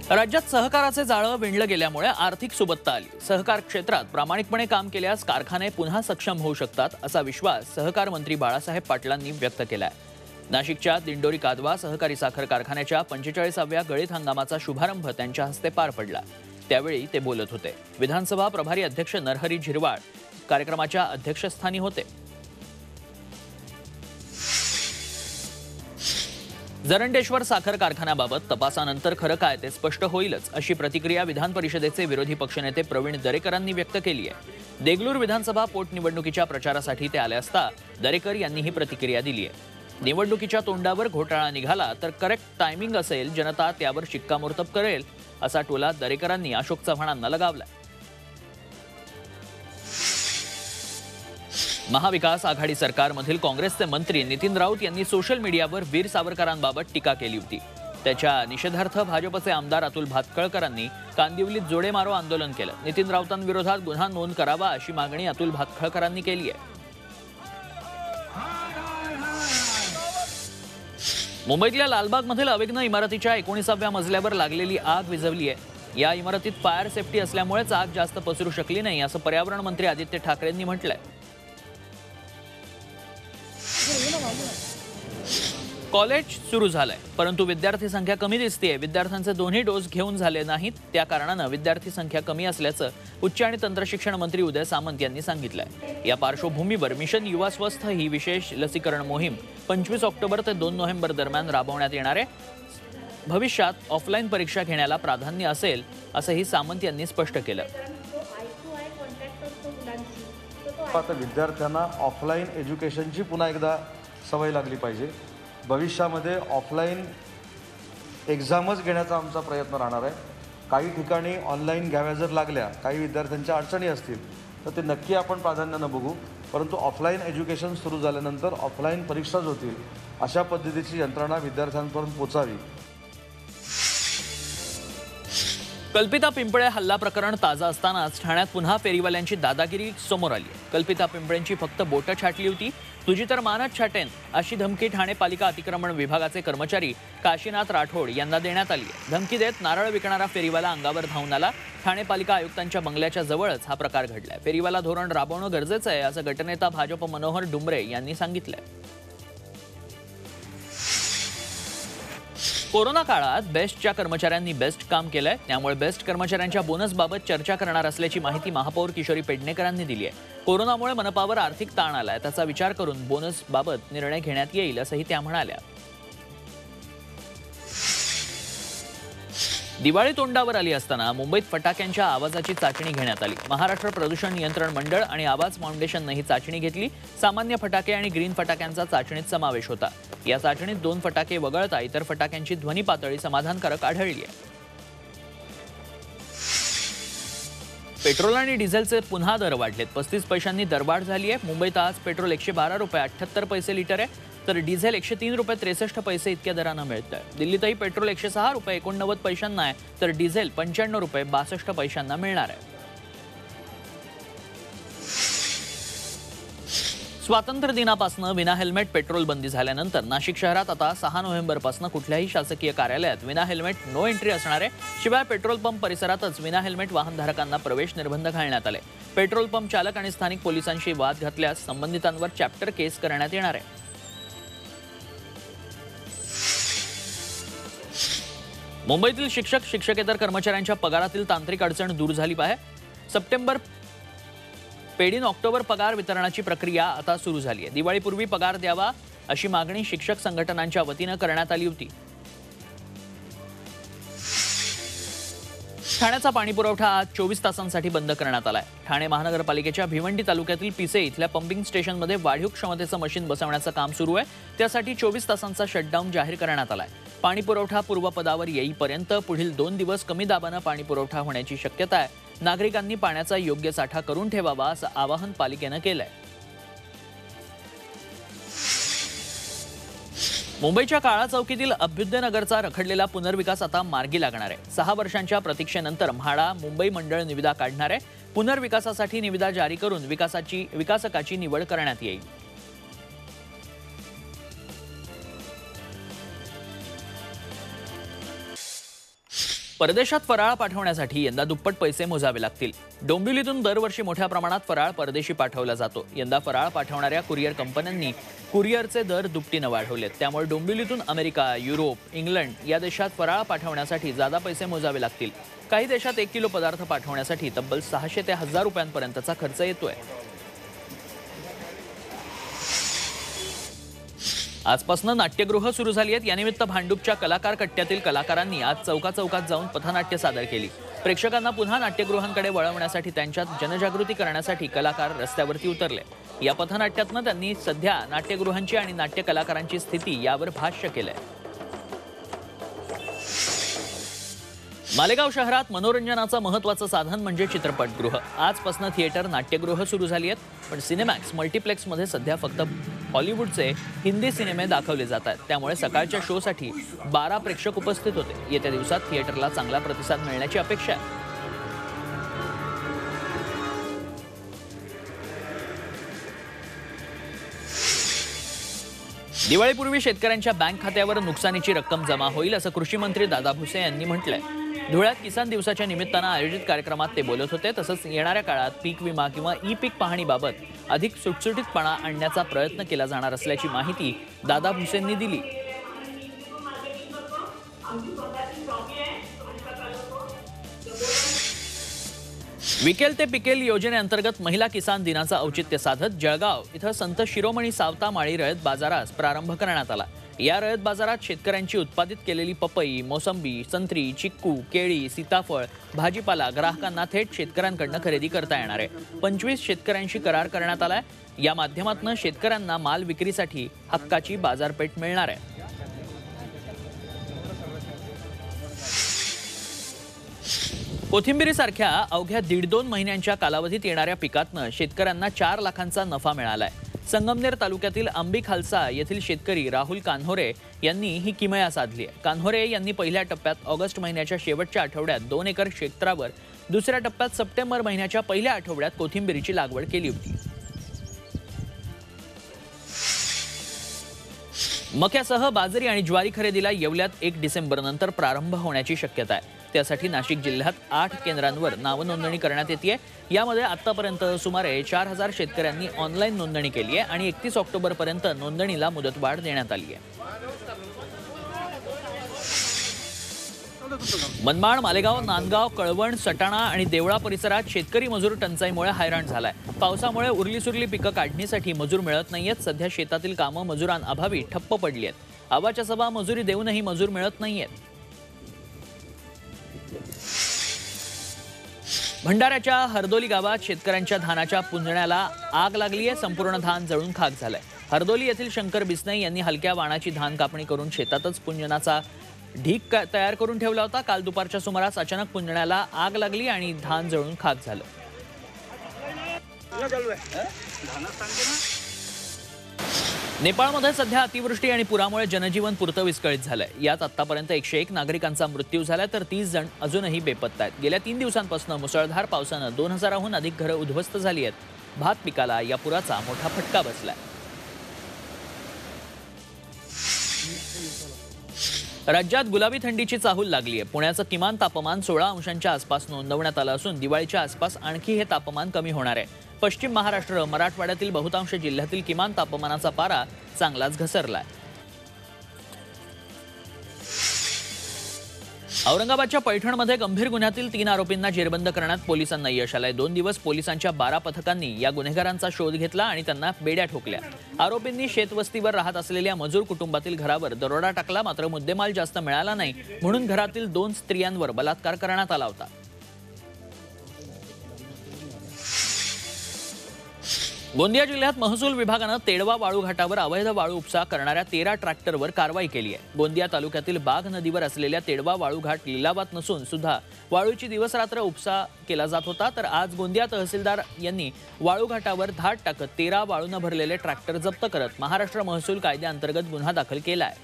राज्यात सहकाराचे जाळं विणलं गेल्यामुळे आर्थिक सुबत्ता आली। सहकार क्षेत्रात प्रामाणिकपणे काम केल्यास कारखाने पुन्हा सक्षम होऊ शकतात असा विश्वास सहकार मंत्री बाळासाहेब पाटलांनी व्यक्त केलाय। नाशिकच्या दिंडोरी कादवा सहकारी साखर कारखान्याच्या 45व्या गळीत हंगामाचा शुभारंभ त्यांच्या हस्ते पार पडला। त्यावेळी ते बोलत होते। विधानसभा प्रभारी अध्यक्ष नरहरी झिरवाळ कार्यक्रमाच्या अध्यक्षस्थानी होते। जरंडेश्वर साखर कारखान्याबाबत तपासानंतर खरं काय ते स्पष्ट होईलच अशी प्रतिक्रिया विधान परिषदेचे विरोधी पक्षनेते प्रवीण दरेकरांनी व्यक्त केली आहे। देगलूर विधानसभा पोटनिवडणुकीच्या प्रचारासाठी ते आले असता दरेकर यांनी ही प्रतिक्रिया दिली आहे। निवडणुकीच्या तोंडावर घोटाळा निघाला तर करेक्ट टायमिंग असेल, जनता त्यावर शिक्कामोर्तब करेल असा टोला दरेकरांनी अशोक चव्हाणांना लगावला। महाविकास आघाडी सरकारमधील काँग्रेसचे मंत्री नितीन राऊत यांनी सोशल मीडियावर वीर सावरकरांबाबत टीका केली होती। त्याच्या निषेधार्थ भाजपचे आमदार अतुल भातखळकरांनी कांदिवलीत जोडे मारो आंदोलन केलं। नितीन राऊतांविरोधात गुन्हा नोंद करावा अशी मागणी अतुल भातखळकरांनी केली आहे। मुंबईतल्या लालबागमधील अवेग्न इमारतीच्या 19व्या मजल्यावर लागलेली आग विझवली आहे। या इमारतीत फायर सेफ्टी असल्यामुळेच आग जास्त पसरू शकली नाही असं पर्यावरण मंत्री आदित्य ठाकरेंनी म्हटलंय। कॉलेज सुरू झालंय, परंतु विद्यार्थी संख्या कमी दिसतेय। विद्यार्थ्यांचे दोन्ही डोस घेऊन झाले नाहीत, त्या कारणाने विद्यार्थी संख्या कमी असल्याचं उच्च आणि तंत्र शिक्षण मंत्री उदय सामंत यांनी सांगितलंय। या पार्श्वभूमीवर मिशन युवा स्वस्थ ही विशेष लसीकरण मोहीम 25 ऑक्टोबर ते 2 नोव्हेंबर दरम्यान राबवण्यात येणार आहे। भविष्यात ऑफलाईन परीक्षा घेण्याला प्राधान्य असेल असंही सामंत यांनी स्पष्ट केलं। आता विद्यार्थ्यांना ऑफलाईन एज्युकेशनची पुन्हा एकदा सवय लागली पाहिजे। भविष्यामध्ये ऑफलाईन एक्झामच घेण्याचा आमचा प्रयत्न राहणार आहे। काही ठिकाणी ऑनलाईन घ्याव्या जर लागल्या, काही विद्यार्थ्यांच्या अडचणी असतील तर ते नक्की आपण प्राधान्यानं बघू, परंतु ऑफलाईन एज्युकेशन सुरू झाल्यानंतर ऑफलाईन परीक्षाच होतील अशा पद्धतीची यंत्रणा विद्यार्थ्यांपर्यंत पोचावी। कल्पिता पिंपळे हल्ला प्रकरण ताजा असतानाच ठाण्यात पुन्हा फेरीवाल्यांची दादागिरी समोर आली आहे। कल्पिता पिंपळेंची फक्त बोटं छाटली होती, तुझी तर मानच छाटेन अशी धमकी ठाणे पालिका अतिक्रमण विभागाचे कर्मचारी काशीनाथ राठोड यांना देण्यात आली आहे। धमकी देत नारळ विकणारा फेरीवाला अंगावर धावून आला। ठाणे पालिका आयुक्तांच्या बंगल्याच्या जवळच हा प्रकार घडलाय। फेरीवाला धोरण राबवणं गरजेचं आहे असं गटनेता भाजप मनोहर डुंबरे यांनी सांगितलंय। कोरोना काळात बेस्टच्या कर्मचाऱ्यांनी बेस्ट काम केलंय, त्यामुळे बेस्ट कर्मचाऱ्यांच्या बोनसबाबत चर्चा करणार असल्याची माहिती महापौर किशोरी पेडणेकरांनी दिली आहे। कोरोनामुळे मनपावर आर्थिक ताण आलाय, त्याचा विचार करून बोनसबाबत निर्णय घेण्यात येईल असंही त्या म्हणाल्या। दिवाळी तोंडावर आली असताना मुंबईत फटाक्यांच्या आवाजाची चाचणी घेण्यात आली। महाराष्ट्र प्रदूषण नियंत्रण मंडळ आणि आवाज फाउंडेशनने ही चाचणी घेतली। सामान्य फटाके आणि ग्रीन फटाक्यांचा चाचणीत समावेश होता। या चाचणीत 2 फटाके वगळता इतर फटाक्यांची ध्वनी पातळी समाधानकारक आढळली आहे। पेट्रोल आणि डिझेलचे पुन्हा दर वाढलेत। 35 पैशांनी दरवाढ झाली आहे। मुंबईत आज पेट्रोल 112 रुपये 78 पैसे लिटर आहे, तर डिझेल 103 रुपये 63 पैसे इतक्या दरानं मिळतंय। दिल्लीतही पेट्रोल 106 रुपये 89 पैशांना आहे, तर डिझेल 95 रुपये 62 पैशांना मिळणार आहे। स्वातंत्र्य दिनापासून विना हेल्मेट पेट्रोल बंदी झाल्यानंतर नाशिक शहरात आता 6 नोव्हेंबरपासून कुठल्याही शासकीय कार्यालयात विना हेल्मेट नो एंट्री असणार आहे। शिवाय पेट्रोल पंप परिसरातच विना हेल्मेट वाहनधारकांना प्रवेश निर्बंध घालण्यात आले। पेट्रोल पंप चालक आणि स्थानिक पोलिसांशी वाद घातल्यास संबंधितांवर चॅप्टर केस करण्यात येणार आहे। मुंबईतील शिक्षक शिक्षकेतर कर्मचाऱ्यांच्या पगारातील तांत्रिक अडचण दूर झाली आहे। सप्टेंबर पेडीन ऑक्टोबर पगार वितरणाची प्रक्रिया आता सुरू झाली आहे। दिवाळीपूर्वी पगार द्यावा अशी मागणी शिक्षक संघटनांच्या वतीनं करण्यात आली होती। ठाण्याचा पाणी पुरवठा आज 24 तासांसाठी बंद करण्यात आलाय। ठाणे महानगरपालिकेच्या भिवंडी तालुक्यातील पिसे इथल्या पंपिंग स्टेशनमध्ये वाढीव क्षमतेचं मशीन बसवण्याचं काम सुरू आहे। त्यासाठी 24 तासांचा शटडाऊन जाहीर करण्यात आलाय। पाणी पुरवठा पूर्वपदावर येईपर्यंत पुढील 2 दिवस कमी दाबानं पाणी पुरवठा होण्याची शक्यता आहे। नागरिकांनी पाण्याचा योग्य साठा करून ठेवावा असं आवाहन पालिकेनं केलंय। मुंबईच्या काळा चौकीतील अभ्युदयनगरचा रखडलेला पुनर्विकास आता मार्गी लागणार आहे। 6 वर्षांच्या प्रतीक्षेनंतर म्हाडा मुंबई मंडळ निविदा काढणार आहे। पुनर्विकासासाठी निविदा जारी करून विकासकाची निवड करण्यात येईल। परदेशात फराळ पाठवण्यासाठी यंदा दुप्पट पैसे मोजावे लागतील. डोंबिवलीतून दरवर्षी मोठ्या प्रमाणात फराळ परदेशी पाठवला जातो. यंदा फराळ पाठवणाऱ्या कुरिअर कंपन्यांनी कुरिअरचे दर दुपटीने वाढवलेत. त्यामुळे डोंबिवलीतून अमेरिका, युरोप, इंग्लंड या देशात फराळ पाठवण्यासाठी जादा पैसे मोजावे लागतील. काही देशात 1 किलो पदार्थ पाठवण्यासाठी तब्बल 600 ते 1000 रुपयांपर्यंतचा खर्च येतोय. आजपासून नाट्यगृह सुरू झाली आहेत. यानिमित्त भांडूपच्या कलाकार कट्ट्यातील कलाकारांनी आज चौकात जाऊन पथनाट्य सादर केली. प्रेक्षकांना पुन्हा नाट्यगृहांकडे वळवण्यासाठी त्यांच्यात जनजागृती करण्यासाठी कलाकार रस्त्यावरती उतरले. या पथनाट्यातनं त्यांनी सध्या नाट्यगृहांची आणि नाट्य कलाकारांची स्थिती यावर भाष्य केलंय. मालेगाव शहरात मनोरंजनाचं महत्त्वाचं साधन म्हणजे चित्रपटगृह. आजपासून थिएटर, नाट्यगृह सुरू झाली आहेत. पण सिनेमॅक्स, मल्टिप्लेक्समध्ये सध्या फक्त हॉलिवूडचे हिंदी सिनेमे दाखवले जात आहेत. त्यामुळे सकाळच्या शोसाठी 12 प्रेक्षक उपस्थित होते. येत्या दिवसात थिएटरला चांगला प्रतिसाद मिळण्याची अपेक्षा आहे. दिवाळीपूर्वी शेतकऱ्यांच्या बँक खात्यावर नुकसानीची रक्कम जमा होईल असं कृषी मंत्री दादा भुसे यांनी म्हटलंय. धुळ्यात किसान दिवसाच्या निमित्तानं आयोजित कार्यक्रमात ते बोलत होते. तसंच येणाऱ्या काळात पीक विमा किंवा ई-पीक पाहणीबाबत अधिक सुटसुटीतपणा आणण्याचा प्रयत्न केला जाणार असल्याची माहिती दादा भुसेंनी दिली. विकेल ते पिकेल योजनेअंतर्गत महिला किसान दिनाचं औचित्य साधत जळगाव इथं संत शिरोमणी सावता माळी रयत बाजारास प्रारंभ करण्यात आला. या रयत बाजारात शेतकऱ्यांची उत्पादित केलेली पपई, मोसंबी, संत्री, चिक्कू, केळी, सीताफळ, भाजीपाला ग्राहकांना थेट शेतकऱ्यांकडून खरेदी करता येणार आहे. 25 शेतकऱ्यांशी करार करण्यात आलाय. या माध्यमातून शेतकऱ्यांना माल विक्रीसाठी हक्काची बाजारपेठ मिळणार आहे. कोथिंबिरीसारख्या अवघ्या 1.5-2 महिन्यांच्या कालावधीत येणाऱ्या पिकातनं शेतकऱ्यांना 4 लाखांचा नफा मिळालाय. संगमनेर तालुक्यातील आंबी खालसा येथील शेतकरी राहुल कान्होरे यांनी ही किमया साधली आहे. कान्होरे यांनी पहिल्या टप्प्यात ऑगस्ट महिन्याच्या शेवटच्या आठवड्यात 2 एकर क्षेत्रावर, दुसऱ्या टप्प्यात सप्टेंबर महिन्याच्या पहिल्या आठवड्यात कोथिंबिरीची लागवड केली होती. मक्यासह बाजरी आणि ज्वारी खरेदीला येवल्यात 1 डिसेंबरनंतर प्रारंभ होण्याची शक्यता आहे. त्यासाठी नाशिक जिल्ह्यात 8 केंद्रांवर नावनोंदणी करण्यात येते. यामध्ये आतापर्यंत सुमारे 4000 शेतकऱ्यांनी ऑनलाईन नोंदणी केली आहे आणि 31 ऑक्टोबरपर्यंत नोंदणीला मुदतवाढ देण्यात आली आहे. मनमाड, मालेगाव, नांदगाव, कळवण, सटाणा आणि देवळा परिसरात शेतकरी मजूर टंचाईमुळे हैराण झालाय. पावसामुळे उरलीसुरली पिकं काढणीसाठी मजूर मिळत नाहीयेत. सध्या शेतातील कामं मजुरांअभावी ठप्प पडली आहेत. आवाच्या सभा मजुरी देऊनही मजूर मिळत नाहीयेत. भंडाऱ्याच्या हरदोली गावात शेतकऱ्यांच्या धानाच्या पुंजण्याला आग लागली आहे. संपूर्ण धान जळून खाक झालंय. हरदोली येथील शंकर बिस्नई यांनी हलक्या वाणाची धान कापणी करून शेतातच पुंजनाचा ढीक तयार करून ठेवला होता. काल दुपारच्या सुमारास अचानक पुंजण्याला आग लागली आणि धान जळून खाक झालं. नेपाळमध्ये सध्या अतिवृष्टी आणि पुरामुळे जनजीवन पुरतं विस्कळीत झालंय. यात आतापर्यंत 101 नागरिकांचा मृत्यू झालाय तर 30 जण अजूनही बेपत्ता आहेत. गेल्या 3 दिवसांपासून मुसळधार पावसानं 2000हून अधिक घरं उद्ध्वस्त झाली आहेत. भात पिकाला या पुराचा मोठा फटका बसलाय. राज्यात गुलाबी थंडीची चाहूल लागली आहे. पुण्याचं किमान तापमान 16 अंशांच्या आसपास नोंदवण्यात आलं असून दिवाळीच्या आसपास आणखी हे तापमान कमी होणार आहे. पश्चिम महाराष्ट्र, मराठवाड्यातील बहुतांश जिल्ह्यातील किमान तापमानाचा पारा चांगलाच घसरलाय. औरंगाबादच्या पैठणमध्ये गंभीर गुन्ह्यातील 3 आरोपींना जेरबंद करण्यात पोलिसांना यश आलंय. 2 दिवस पोलिसांच्या 12 पथकांनी या गुन्हेगारांचा शोध घेतला आणि त्यांना बेड्या ठोकल्या. आरोपींनी शेतवस्तीवर राहत असलेल्या मजूर कुटुंबातील घरावर दरोडा टाकला. मात्र मुद्देमाल जास्त मिळाला नाही म्हणून घरातील 2 स्त्रियांवर बलात्कार करण्यात आला होता. गोंदिया जिल्ह्यात महसूल विभागानं तेडवा वाळूघाटावर अवैध वाळू उपसा करणाऱ्या 13 ट्रॅक्टरवर कारवाई केली आहे. गोंदिया तालुक्यातील बाघ नदीवर असलेल्या तेडवा वाळूघाट लिलावात नसून सुद्धा वाळूची दिवसरात्र उपसा केला जात होता. तर आज गोंदिया तहसीलदार यांनी वाळूघाटावर धाड टाकत 13 वाळूनं भरलेले ट्रॅक्टर जप्त करत महाराष्ट्र महसूल कायद्याअंतर्गत गुन्हा दाखल केला आहे.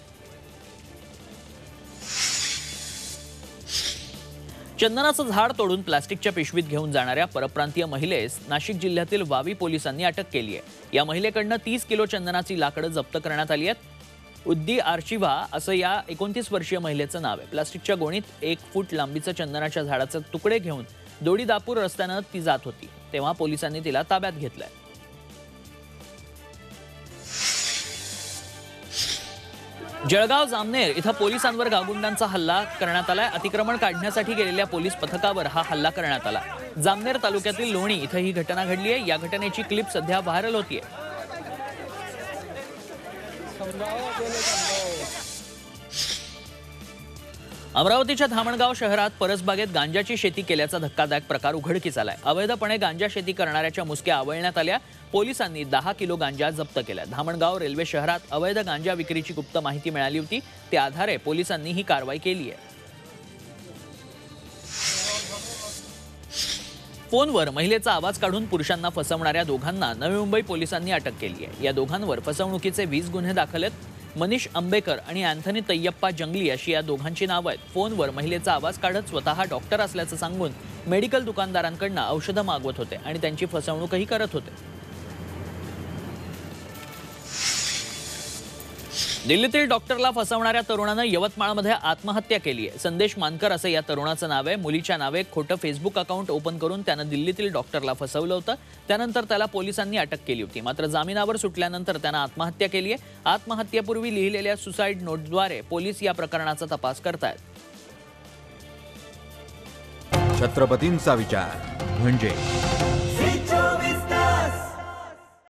चंदनाचं झाड तोडून प्लास्टिकच्या पिशवीत घेऊन जाणाऱ्या परप्रांतीय महिलेस नाशिक जिल्ह्यातील वावी पोलिसांनी अटक केली आहे. या महिलेकडनं 30 किलो चंदनाची लाकडं जप्त करण्यात आली आहेत. उद्दी आर्शिवा असं या 29 वर्षीय महिलेचं नाव आहे. प्लास्टिकच्या गोणीत 1 फूट लांबीचं चंदनाच्या झाडाचे तुकडे घेऊन दोडीदापूर रस्त्यानं ती जात होती, तेव्हा पोलिसांनी तिला ताब्यात घेतलंय. जळगाव जामनेर इथं पोलिसांवर गावगुंडांचा हल्ला करण्यात आलाय. अतिक्रमण काढण्यासाठी गेलेल्या पोलीस पथकावर हा हल्ला करण्यात आला. जामनेर तालुक्यातील लोणी इथं ही घटना घडली आहे. या घटनेची क्लिप सध्या व्हायरल होतीये. अमरावतीच्या धामणगाव शहरात परसबागेत गांजाची शेती केल्याचा धक्कादायक प्रकार उघडकीस आलाय. अवैधपणे गांजा शेती करणाऱ्याच्या मुसक्या आवळण्यात आल्या. पोलिसांनी 10 किलो गांजा जप्त केला. धामणगाव रेल्वे शहरात अवैध गांजा विक्रीची गुप्त माहिती मिळाली होती, त्या आधारे पोलिसांनी ही कारवाई केली आहे. फोनवर महिलेचा आवाज काढून पुरुषांना फसवणाऱ्या दोघांना नवी मुंबई पोलिसांनी अटक केली आहे. या दोघांवर फसवणुकीचे 20 गुन्हे दाखल आहेत. मनीष आंबेकर आणि अँथनी तय्यप्पा जंगली अशी या दोघांची नावं आहेत. फोनवर महिलेचा आवाज काढत स्वतः डॉक्टर असल्याचं सांगून मेडिकल दुकानदारांकडून औषधं मागवत होते आणि त्यांची फसवणूकही करत होते. दिल्लीतील डॉक्टरला फसवणाऱ्या तरुणानं यवतमाळमध्ये आत्महत्या केली आहे. संदेश मानकर असं या तरुणाचं नाव आहे. मुलीच्या नावे खोटं फेसबुक अकाउंट ओपन करून त्यानं दिल्लीतील डॉक्टरला फसवलं होतं. त्यानंतर त्याला पोलिसांनी अटक केली होती. मात्र जामिनावर सुटल्यानंतर त्यानं आत्महत्या केली आहे. आत्महत्येपूर्वी लिहिलेल्या सुसाईड नोटद्वारे पोलीस या प्रकरणाचा तपास करतायत. छत्रपतींचा विचार म्हणजे